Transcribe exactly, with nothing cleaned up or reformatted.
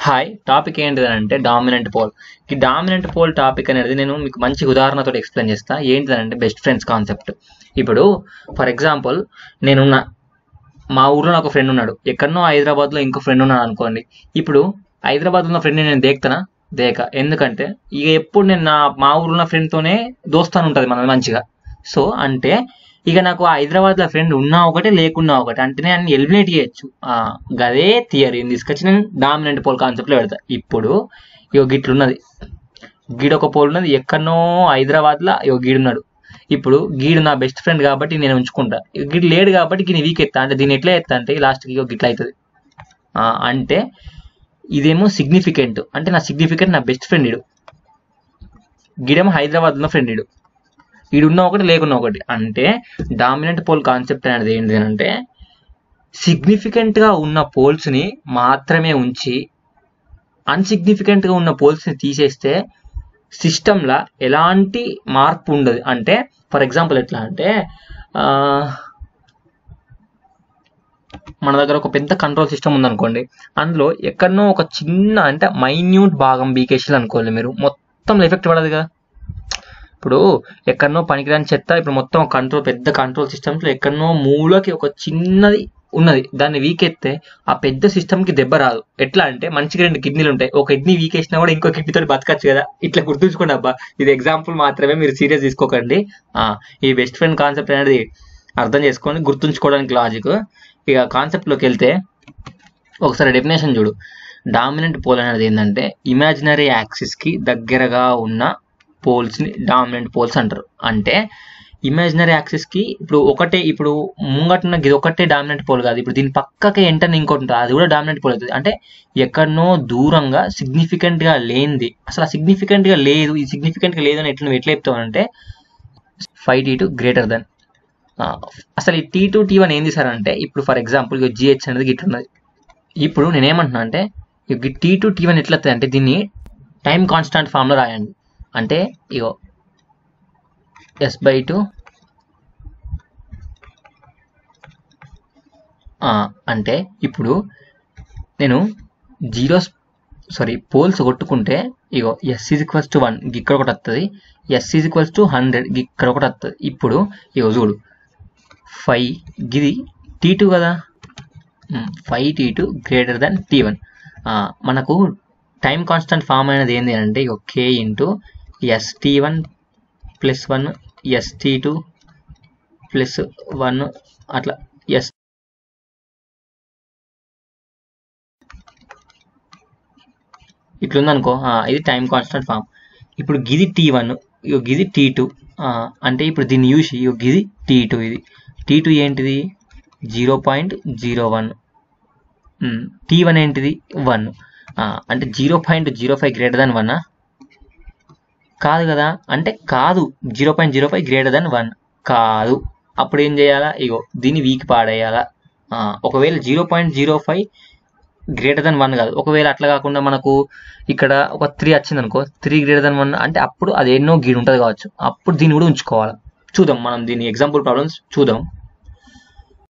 Hi topic ఏంటిదనంటే dominant pole. ఈ dominant pole topic అనేది నేను మీకు మంచి ఉదాహరణతో ఎక్స్ప్లెయిన్ చేస్తా. ఏంటిదనంటే బెస్ట్ ఫ్రెండ్స్ కాన్సెప్ట్. ఇప్పుడు ఫర్ ఎగ్జాంపుల్ నేనున్న మా ఊర్లో నాకు ఫ్రెండ్ ఉన్నాడు, ఎక్కడనో హైదరాబాద్లో ఇంకో ఫ్రెండ్ ఉన్నాడు అనుకోండి. ఇప్పుడు హైదరాబాద్లో ఉన్న ఫ్రెండ్ని నేను దేక్తానా? దేక. ఎందుకంటే ఇక ఎప్పుడు నేను నా మా ఊర్లో ఉన్న ఫ్రెండ్తోనే దోస్తాను ఉంటుంది మనది మంచిగా. సో అంటే ఇక నాకు హైదరాబాద్లో ఫ్రెండ్ ఉన్నా ఒకటే లేకున్నా ఒకటి, అంటే నేను ఎలిమినేట్ చేయొచ్చు. గదే థియరీని తీసుకొచ్చి నేను డామినెంట్ పోల్ కాన్సెప్ట్లో పెడతా. ఇప్పుడు ఇగో గిట్లున్నది, గీడొక పోల్ ఉన్నది ఎక్కడనో హైదరాబాద్లో, ఇగో గీడున్నాడు. ఇప్పుడు గీడు నా బెస్ట్ ఫ్రెండ్ కాబట్టి నేను ఉంచుకుంటా, గీడు లేడు కాబట్టి గీని వీక్ ఎత్తా. అంటే దీన్ని ఎట్లా ఎత్తా అంటే లాస్ట్కి ఇగో గిట్లా అవుతుంది. అంటే ఇదేమో సిగ్నిఫికెంట్, అంటే నా సిగ్నిఫికెంట్ నా బెస్ట్ ఫ్రెండ్ ఇడు, గీడేమో హైదరాబాద్ ఉన్న ఫ్రెండ్ ఇడు, ఈడున్న ఒకటి లేకున్నా ఒకటి. అంటే డామినెంట్ పోల్ కాన్సెప్ట్ అనేది ఏంటి అంటే సిగ్నిఫికెంట్గా ఉన్న పోల్స్ని మాత్రమే ఉంచి అన్సిగ్నిఫికెంట్గా ఉన్న పోల్స్ని తీసేస్తే సిస్టంలో ఎలాంటి మార్పు ఉండదు. అంటే ఫర్ ఎగ్జాంపుల్ ఎట్లా అంటే మన దగ్గర ఒక పెద్ద కంట్రోల్ సిస్టమ్ ఉందనుకోండి, అందులో ఎక్కడనో ఒక చిన్న అంటే మైన్యూట్ భాగం బీకేసారు అనుకోండి, మీరు మొత్తం ఎఫెక్ట్ పడదు కదా. ఇప్పుడు ఎక్కడనో పనికిరాని చెత్త ఇప్పుడు మొత్తం కంట్రోల్ పెద్ద కంట్రోల్ సిస్టమ్స్లో ఎక్కడనో మూలకి ఒక చిన్నది ఉన్నది, దాన్ని వీకెత్తే ఆ పెద్ద సిస్టమ్కి దెబ్బ రాదు. ఎట్లా అంటే మనిషికి రెండు కిడ్నీలు ఉంటాయి, ఒక కిడ్నీ వీకేసినా కూడా ఇంకో కిడ్నీతో బతకచ్చు కదా. ఇట్లా గుర్తుంచుకోండి అబ్బా, ఇది ఎగ్జాంపుల్ మాత్రమే, మీరు సీరియస్ తీసుకోకండి. ఈ బెస్ట్ ఫ్రెండ్ కాన్సెప్ట్ అనేది అర్థం చేసుకొని గుర్తుంచుకోవడానికి లాజిక్. ఇక కాన్సెప్ట్లోకి వెళ్తే ఒకసారి డెఫినేషన్ చూడు. డామినెంట్ పోల్ అనేది ఏంటంటే ఇమాజినరీ యాక్సిస్కి దగ్గరగా ఉన్న పోల్స్ని డామినెంట్ పోల్స్ అంటారు. అంటే ఇమాజినరీ యాక్సిస్కి ఇప్పుడు ఒకటే, ఇప్పుడు ముంగటున్న ఇది ఒకటే డామినెంట్ పోల్ కాదు, ఇప్పుడు దీని పక్కకే ఎంటర్ ఇంకోటి ఉంటుంది, అది కూడా డామినెంట్ పోల్ అవుతుంది. అంటే ఎక్కడనో దూరంగా సిగ్నిఫికెంట్గా లేనిది, అసలు సిగ్నిఫికెంట్గా లేదు, ఈ సిగ్నిఫికెంట్గా లేదు అని ఎట్లా ఎట్లా చెప్తావు అంటే five T two greater than. అసలు ఈ టీ టూ టీ వన్ ఏంది సార్ అంటే, ఇప్పుడు ఫర్ ఎగ్జాంపుల్ ఇక జిహెచ్ అనేది గిట్లున్నది. ఇప్పుడు నేనేమంటున్నా అంటే ఇక టీ టూ టీ వన్ ఎట్లా వస్తుంది అంటే దీన్ని టైం కాన్స్టాంట్ ఫామ్లో రాయండి. అంటే ఇగో ఎస్ బై టూ అంటే ఇప్పుడు నేను జీరోస్ సారీ పోల్స్ కొట్టుకుంటే ఇగో S is equals to one ఇక్కడ ఒకటి వస్తుంది, S is equals to hundred ఇక్కడ ఒకటి వస్తుంది. ఇప్పుడు ఇగో చూడు ఫైవ్ గిది టీ టూ కదా, five T two greater than T one. మనకు టైం కాన్స్టెంట్ ఫామ్ అనేది ఏంటి అంటే ఇక K into S T one plus one S T two plus one అట్లా ఎస్ ఇట్లుందనుకో, ఇది టైం కాన్స్టెంట్ ఫామ్. ఇప్పుడు గిది టీ వన్, ఇక గిది టీ టూ, అంటే ఇప్పుడు దీన్ని చూసి ఇక గిది టీ టూ, ఇది టీ టూ ఏంటిది zero point zero one, T one ఏంటిది వన్. అంటే zero point zero five greater than one కాదు కదా, అంటే కాదు zero point zero five greater than one కాదు. అప్పుడు ఏం చేయాలా, ఇగో దీన్ని వీక్ పాడేయాలా. ఒకవేళ zero point zero five greater than one కాదు, ఒకవేళ అట్లా కాకుండా మనకు ఇక్కడ ఒక త్రీ వచ్చింది అనుకో, త్రీ గ్రేటర్ దాన్ వన్ అంటే అప్పుడు అది ఎన్నో గీడు ఉంటుంది కావచ్చు, అప్పుడు దీన్ని కూడా ఉంచుకోవాలి. చూద్దాం మనం దీని ఎగ్జాంపుల్ ప్రాబ్లమ్స్ చూద్దాం.